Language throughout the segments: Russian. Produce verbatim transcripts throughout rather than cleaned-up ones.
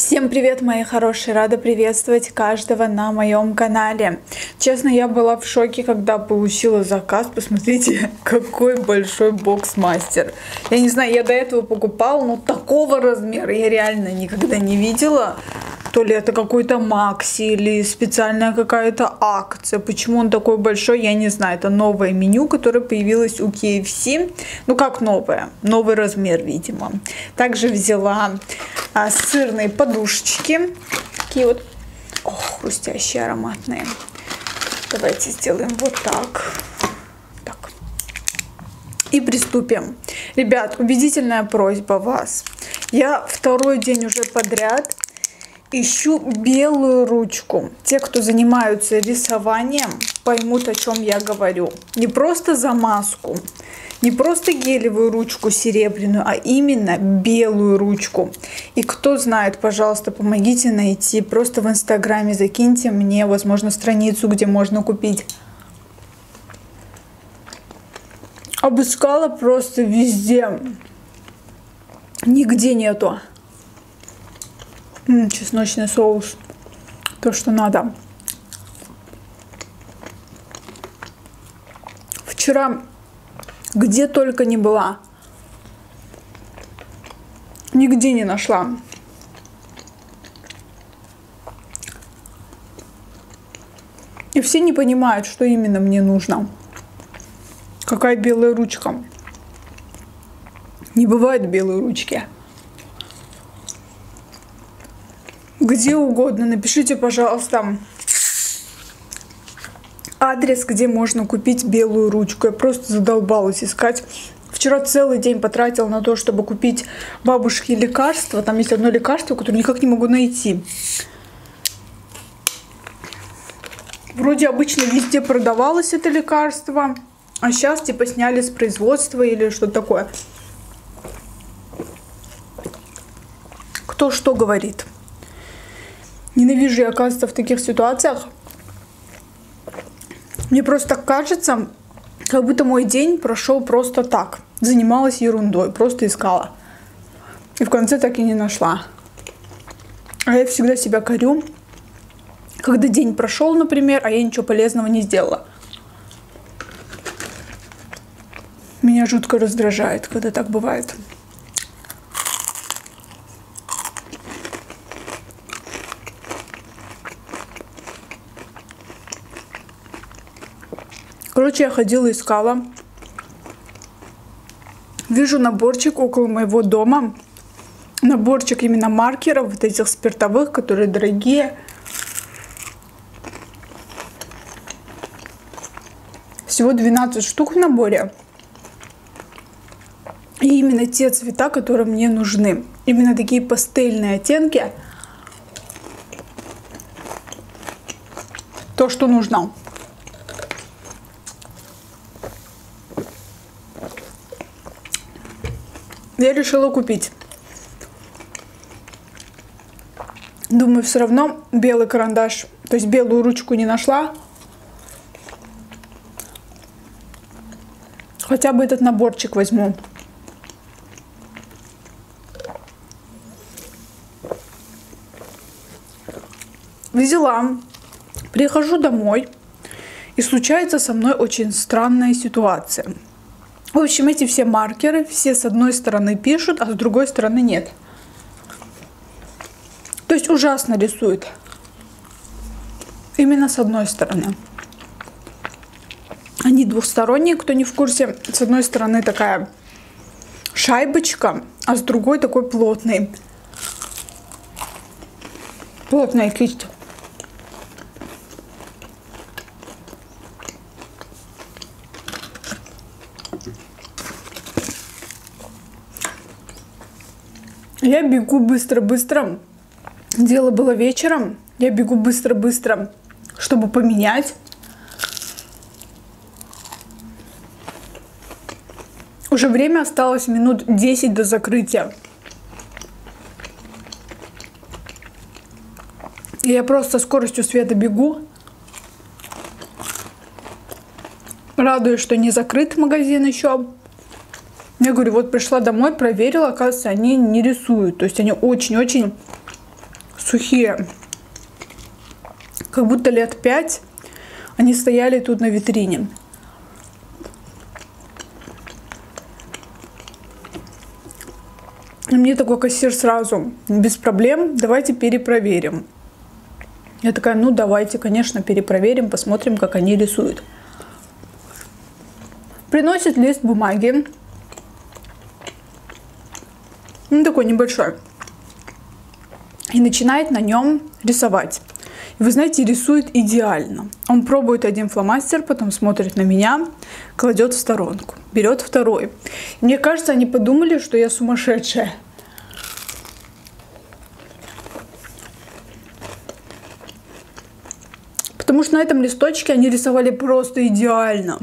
Всем привет, мои хорошие! Рада приветствовать каждого на моем канале. Честно, я была в шоке, когда получила заказ. Посмотрите, какой большой бокс-мастер. Я не знаю, я до этого покупала, но такого размера я реально никогда не видела. То ли это какой-то Макси или специальная какая-то акция. Почему он такой большой, я не знаю. Это новое меню, которое появилось у кей эф си. Ну как новое? Новый размер, видимо. Также взяла а, сырные подушечки. Такие вот, ох, хрустящие, ароматные. Давайте сделаем вот так. Так. И приступим. Ребят, убедительная просьба вас. Я второй день уже подряд ищу белую ручку. Те, кто занимаются рисованием, поймут, о чем я говорю. Не просто замазку, не просто гелевую ручку серебряную, а именно белую ручку. И кто знает, пожалуйста, помогите найти. Просто в инстаграме закиньте мне, возможно, страницу, где можно купить. Обыскала просто везде. Нигде нету. М-м, чесночный соус. То, что надо. Вчера где только не была. Нигде не нашла. И все не понимают, что именно мне нужно. Какая белая ручка. Не бывает белой ручки. Где угодно. Напишите, пожалуйста, адрес, где можно купить белую ручку. Я просто задолбалась искать. Вчера целый день потратила на то, чтобы купить бабушке лекарства. Там есть одно лекарство, которое никак не могу найти. Вроде обычно везде продавалось это лекарство, а сейчас типа сняли с производства или что-то такое. Кто что говорит. Ненавижу я, оказывается, в таких ситуациях. Мне просто так кажется, как будто мой день прошел просто так. Занималась ерундой, просто искала. И в конце так и не нашла. А я всегда себя корю, когда день прошел, например, а я ничего полезного не сделала. Меня жутко раздражает, когда так бывает. Короче, я ходила, искала. Вижу наборчик около моего дома. Наборчик именно маркеров, вот этих спиртовых, которые дорогие. Всего двенадцать штук в наборе. И именно те цвета, которые мне нужны. Именно такие пастельные оттенки. То, что нужно. Я решила купить. Думаю, все равно белый карандаш, то есть белую ручку не нашла. Хотя бы этот наборчик возьму. Взяла. Прихожу домой. И случается со мной очень странная ситуация. В общем, эти все маркеры, все с одной стороны пишут, а с другой стороны нет. То есть ужасно рисует. Именно с одной стороны. Они двухсторонние, кто не в курсе. С одной стороны такая шайбочка, а с другой такой плотный. Плотная кисть. Я бегу быстро-быстро. Дело было вечером. Я бегу быстро-быстро, чтобы поменять. Уже время осталось минут десять до закрытия. И я просто со скоростью света бегу. Радуюсь, что не закрыт магазин еще. Я говорю, вот пришла домой, проверила, оказывается, они не рисуют. То есть они очень-очень сухие. Как будто лет пять они стояли тут на витрине. И мне такой кассир сразу: без проблем, давайте перепроверим. Я такая: ну давайте, конечно, перепроверим, посмотрим, как они рисуют. Приносит лист бумаги. Ну, такой небольшой. И начинает на нем рисовать. И вы знаете, рисует идеально. Он пробует один фломастер, потом смотрит на меня, кладет в сторонку, берет второй. И мне кажется, они подумали, что я сумасшедшая. Потому что на этом листочке они рисовали просто идеально.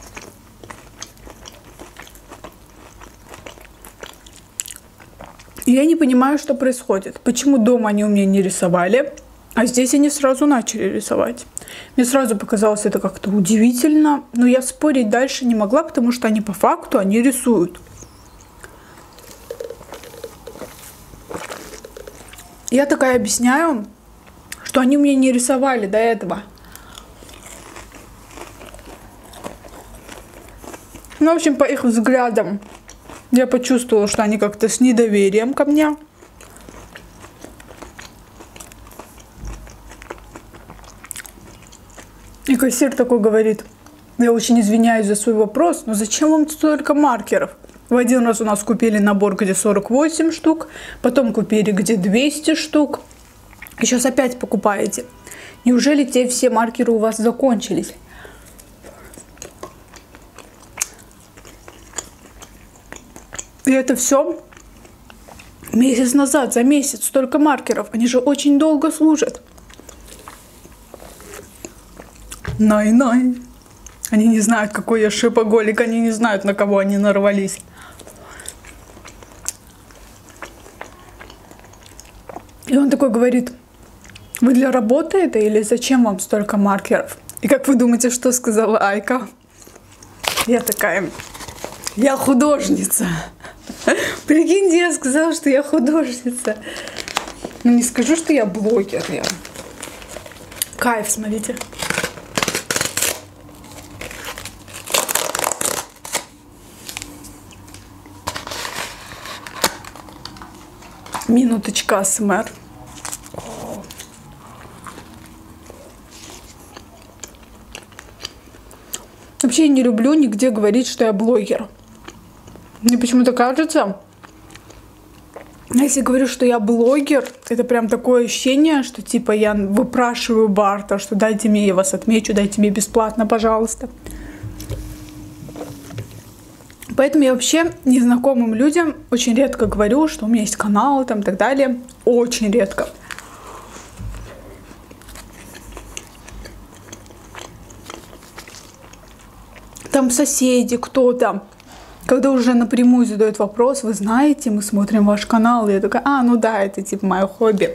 И я не понимаю, что происходит. Почему дома они у меня не рисовали, а здесь они сразу начали рисовать. Мне сразу показалось это как-то удивительно. Но я спорить дальше не могла, потому что они по факту, они рисуют. Я такая объясняю, что они у меня не рисовали до этого. Ну, в общем, по их взглядам я почувствовала, что они как-то с недоверием ко мне. И кассир такой говорит: я очень извиняюсь за свой вопрос, но зачем вам столько маркеров? В один раз у нас купили набор, где сорок восемь штук, потом купили, где двести штук. И сейчас опять покупаете. Неужели те все маркеры у вас закончились? И это все месяц назад, за месяц столько маркеров. Они же очень долго служат. Най-най. Они не знают, какой я шипоголик. Они не знают, на кого они нарвались. И он такой говорит: вы для работы это или зачем вам столько маркеров? И как вы думаете, что сказала Айка? Я такая: я художница. Прикиньте, я сказала, что я художница. Ну, не скажу, что я блогер. Я... Кайф, смотрите. Минуточка а эс эм эр. Вообще я не люблю нигде говорить, что я блогер. Мне почему-то кажется, если говорю, что я блогер, это прям такое ощущение, что типа я выпрашиваю бартер, что дайте мне, я вас отмечу, дайте мне бесплатно, пожалуйста. Поэтому я вообще незнакомым людям очень редко говорю, что у меня есть канал там и так далее. Очень редко. Там соседи, кто-то, когда уже напрямую задают вопрос: вы знаете, мы смотрим ваш канал. И я такая: а, ну да, это типа мое хобби.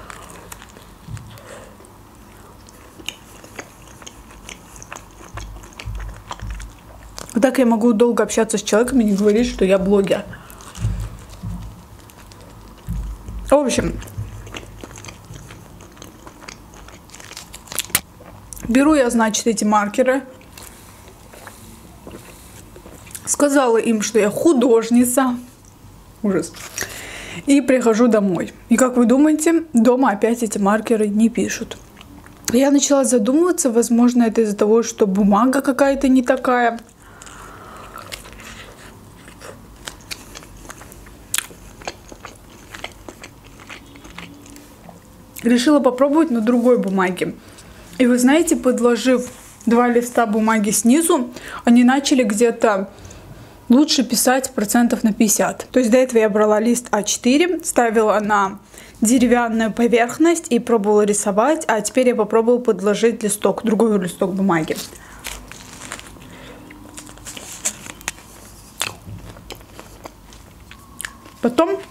Так я могу долго общаться с человеком и не говорить, что я блогер. В общем, беру я, значит, эти маркеры. Сказала им, что я художница. Ужас. И прихожу домой. И как вы думаете, дома опять эти маркеры не пишут. Я начала задумываться, возможно, это из-за того, что бумага какая-то не такая. Решила попробовать на другой бумаге. И вы знаете, подложив два листа бумаги снизу, они начали где-то лучше писать процентов на пятьдесят. То есть до этого я брала лист а четыре, ставила на деревянную поверхность и пробовала рисовать, а теперь я попробовала подложить листок, другой листок бумаги. Потом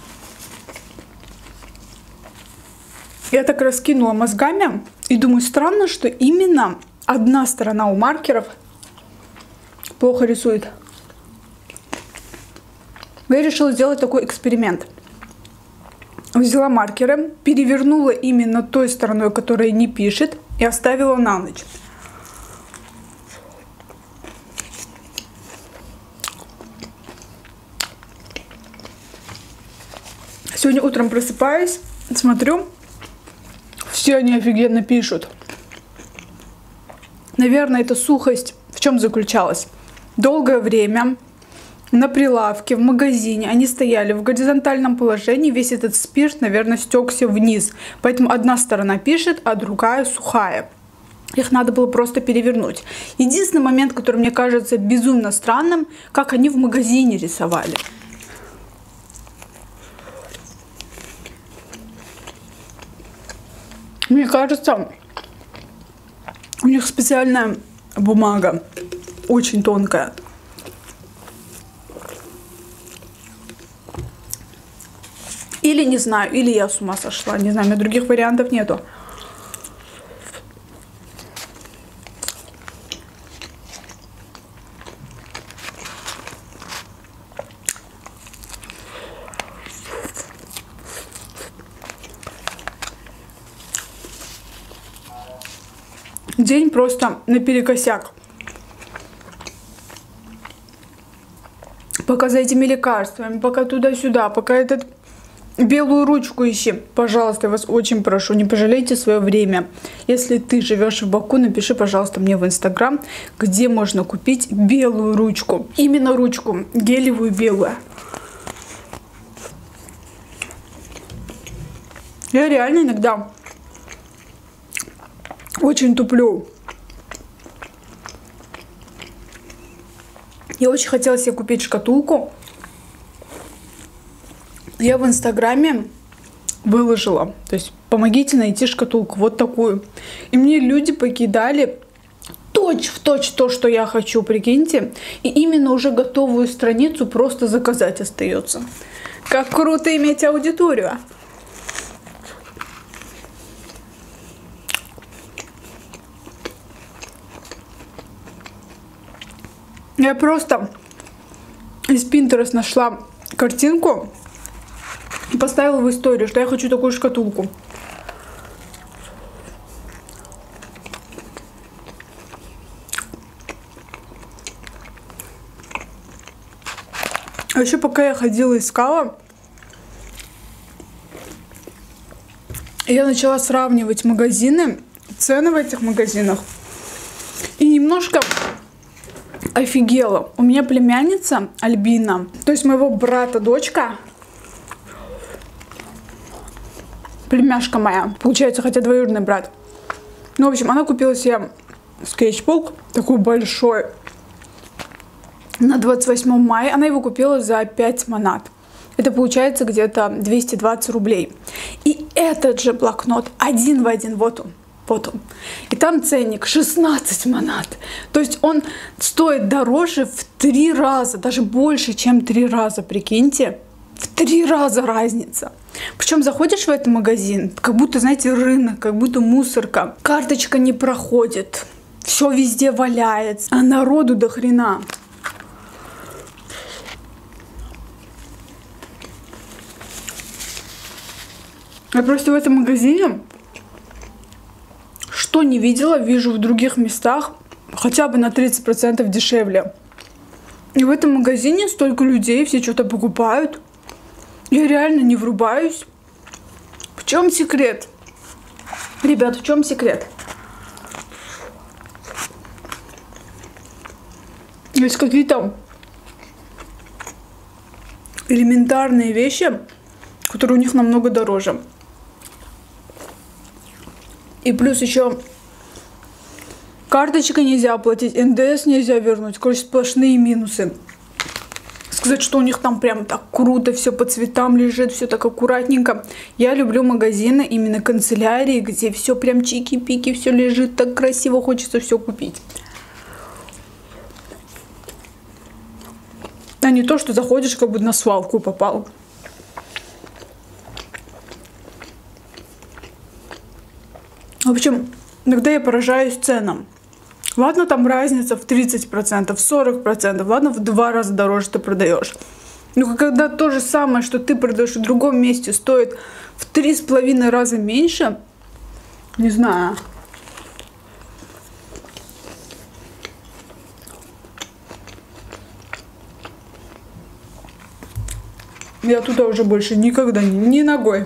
я так раскинула мозгами и думаю, странно, что именно одна сторона у маркеров плохо рисует. Я решила сделать такой эксперимент. взяла маркеры, перевернула именно той стороной, которая не пишет, и оставила на ночь. Сегодня утром просыпаюсь, смотрю, все они офигенно пишут. Наверное, эта сухость в чем заключалась? Долгое время на прилавке, в магазине они стояли в горизонтальном положении, весь этот спирт, наверное, стекся вниз. Поэтому одна сторона пишет, а другая сухая. Их надо было просто перевернуть. Единственный момент, который мне кажется безумно странным, как они в магазине рисовали. Мне кажется, у них специальная бумага, очень тонкая. Или не знаю, или я с ума сошла, не знаю, у меня других вариантов нету. День просто наперекосяк. Пока за этими лекарствами, пока туда-сюда, пока этот белую ручку ищи. Пожалуйста, я вас очень прошу, не пожалейте свое время. Если ты живешь в Баку, напиши, пожалуйста, мне в Инстаграм, где можно купить белую ручку. Именно ручку, гелевую белую. Я реально иногда очень туплю. Я очень хотела себе купить шкатулку. Я в Инстаграме выложила. То есть помогите найти шкатулку. Вот такую. И мне люди покидали точь в точь то, что я хочу, прикиньте. И именно уже готовую страницу просто заказать остается. Как круто иметь аудиторию. Я просто из Pinterest нашла картинку и поставила в историю, что я хочу такую шкатулку. А еще пока я ходила искала, я начала сравнивать магазины, цены в этих магазинах. И немножко офигела. У меня племянница Альбина, то есть моего брата дочка, племяшка моя, получается, хотя двоюродный брат. Ну, в общем, она купила себе скетчбук, такой большой, на двадцать восьмое мая. Она его купила за пять манат. Это получается где-то двести двадцать рублей. И этот же блокнот один в один, вот он. Вот он. И там ценник шестнадцать манат. То есть он стоит дороже в три раза, даже больше, чем три раза, прикиньте. В три раза разница. Причем заходишь в этот магазин, как будто, знаете, рынок, как будто мусорка. Карточка не проходит. Все везде валяется. А народу до хрена. Я просто в этом магазине что не видела, вижу в других местах хотя бы на тридцать процентов дешевле. И в этом магазине столько людей, все что-то покупают. Я реально не врубаюсь. В чем секрет? Ребят, в чем секрет? Есть какие-то элементарные вещи, которые у них намного дороже. И плюс еще карточкой нельзя оплатить, эн дэ эс нельзя вернуть. Короче, сплошные минусы. Сказать, что у них там прям так круто, все по цветам лежит, все так аккуратненько. Я люблю магазины, именно канцелярии, где все прям чики-пики, все лежит так красиво, хочется все купить. А не то, что заходишь, как бы на свалку попал. В общем, иногда я поражаюсь ценам. Ладно, там разница в тридцать процентов, сорок процентов, ладно, в два раза дороже ты продаешь. Ну, когда то же самое, что ты продаешь в другом месте, стоит в три с половиной раза меньше, не знаю. Я туда уже больше никогда ни, ни ногой.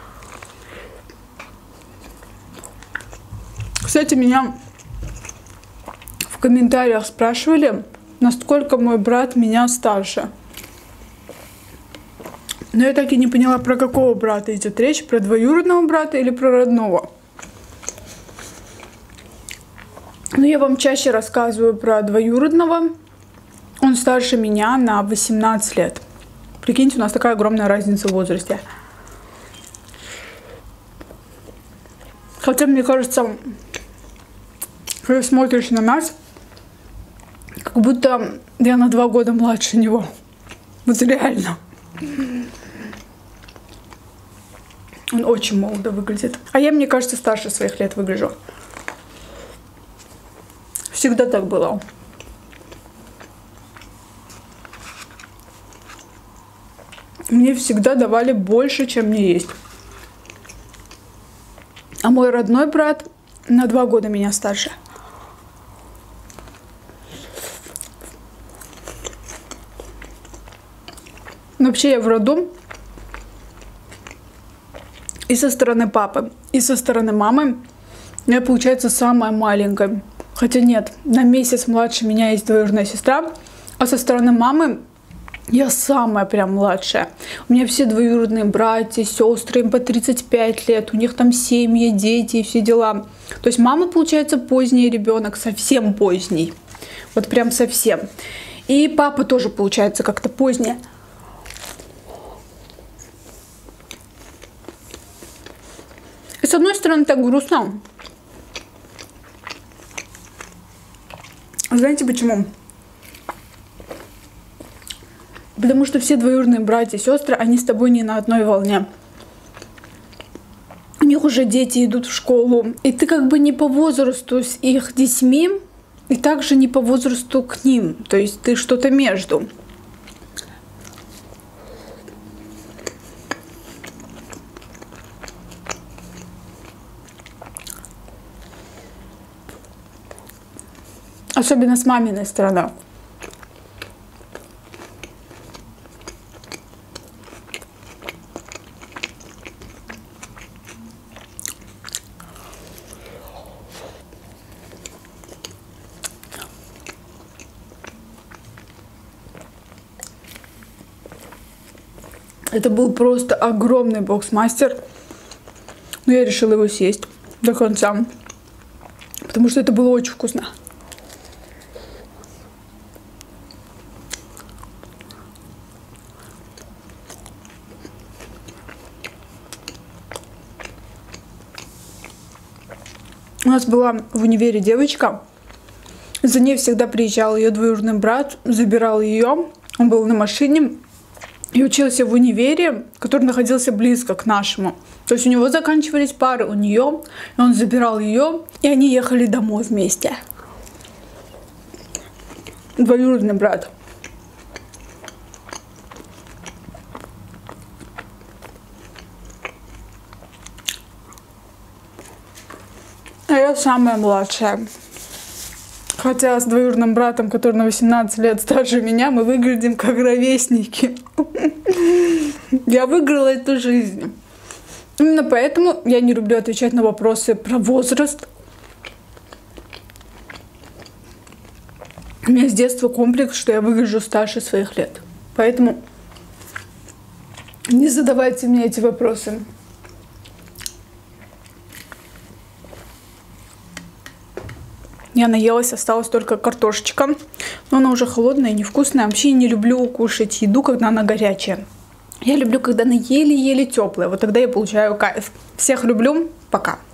Кстати, меня в комментариях спрашивали, насколько мой брат меня старше. Но я так и не поняла, про какого брата идет речь, про двоюродного брата или про родного. Но я вам чаще рассказываю про двоюродного. Он старше меня на восемнадцать лет. Прикиньте, у нас такая огромная разница в возрасте. Хотя, мне кажется, когда смотришь на нас, как будто я на два года младше него. Вот реально. Он очень молодо выглядит. А я, мне кажется, старше своих лет выгляжу. Всегда так было. Мне всегда давали больше, чем мне есть. А мой родной брат на два года меня старше. Но вообще я в роду и со стороны папы, и со стороны мамы я, получается, самая маленькая. Хотя нет, на месяц младше меня есть двоюродная сестра, а со стороны мамы я самая прям младшая. У меня все двоюродные братья, сестры, им по тридцать пять лет, у них там семьи, дети и все дела. То есть мама, получается, поздний ребенок, совсем поздний. Вот прям совсем. И папа тоже, получается, как-то поздний. И с одной стороны так грустно. Знаете почему? Потому что все двоюродные братья и сестры, они с тобой не на одной волне. У них уже дети идут в школу. И ты как бы не по возрасту с их детьми, и также не по возрасту к ним. То есть ты что-то между. Особенно с маминой стороны. Это был просто огромный боксмастер. Но я решила его съесть до конца. Потому что это было очень вкусно. У нас была в универе девочка. За ней всегда приезжал ее двоюродный брат, забирал ее. Он был на машине. И учился в универе, который находился близко к нашему. То есть у него заканчивались пары, у нее, и он забирал ее, и они ехали домой вместе. Двоюродный брат. А я самая младшая. Хотя с двоюродным братом, который на восемнадцать лет старше меня, мы выглядим как ровесники. Я выиграла эту жизнь. Именно поэтому я не люблю отвечать на вопросы про возраст. У меня с детства комплекс, что я выгляжу старше своих лет. Поэтому не задавайте мне эти вопросы. Я наелась, осталась только картошечка. Но она уже холодная и невкусная. Вообще не люблю кушать еду, когда она горячая. Я люблю, когда она еле-еле теплая. Вот тогда я получаю кайф. Всех люблю. Пока.